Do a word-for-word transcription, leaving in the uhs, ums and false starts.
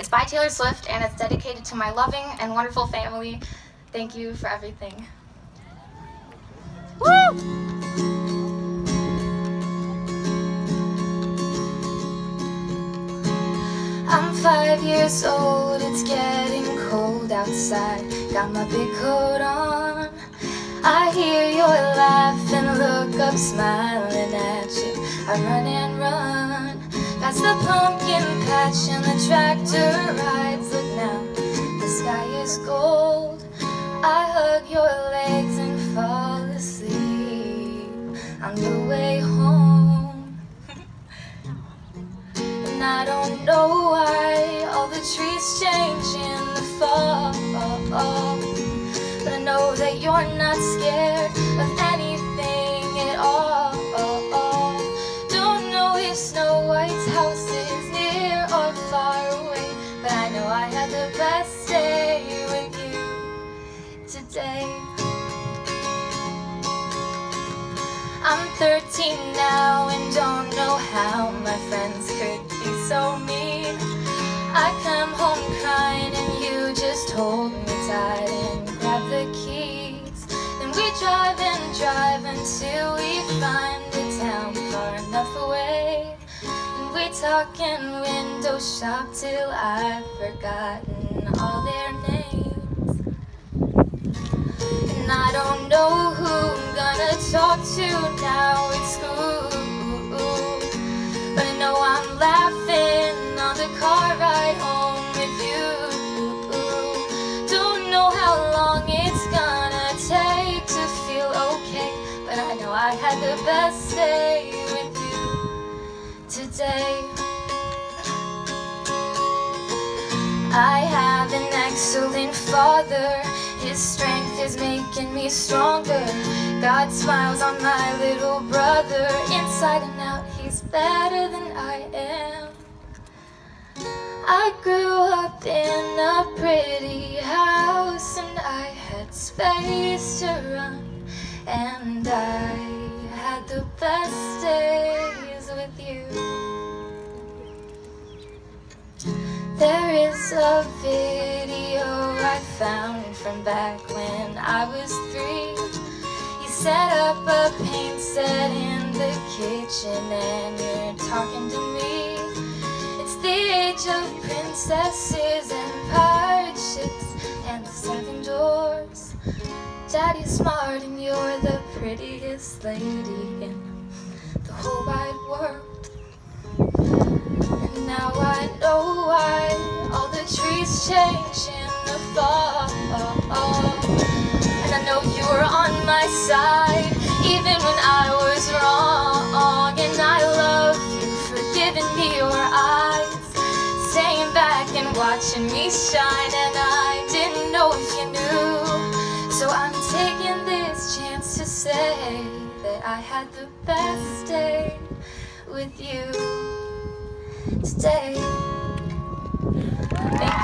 It's by Taylor Swift, and it's dedicated to my loving and wonderful family. Thank you for everything. Woo! I'm five years old, it's getting cold outside. Got my big coat on. I hear your laugh and look up, smiling at you. I run and run past the pumpkin patch and the tractor rides. Look now, the sky is gold. I hug your legs and fall asleep on the way home. And I don't know why all the trees change in the fall, but I know that you're not scared of anything at all. Don't know if Snow White's house is near or far away, but I know I had the best day with you today. I'm thirteen now and don't know how my friends could be so mean. I come home crying and you just hold me tight and grab the keys. Then we drive and drive until we find a town far enough away. And we talk and window shop till I've forgotten all their names. And I don't know who I'm gonna talk to now at school, but I know I'm laughing on the car ride home with you. Don't know how long it's gonna take to feel okay, but I know I had the best day with you today. I have an excellent father. His strength is making me stronger. God smiles on my little brother. Inside and out, he's better than I am. I grew up in a pretty house and I had space to run, and I had the best days with you. There is a video I found from back when I was three. You set up a paint set in the kitchen and you're talking to me. It's the age of princesses and pirate ships and the seven dwarfs. Daddy's smart and you're the prettiest lady in the whole wide world. And now I know why all the trees change in the fall. And I know you were on my side even when I was wrong. And I love you for giving me your eyes, staying back and watching me shine. And I didn't know if you knew, so I'm taking this chance to say that I had the best day with you today. Thank you.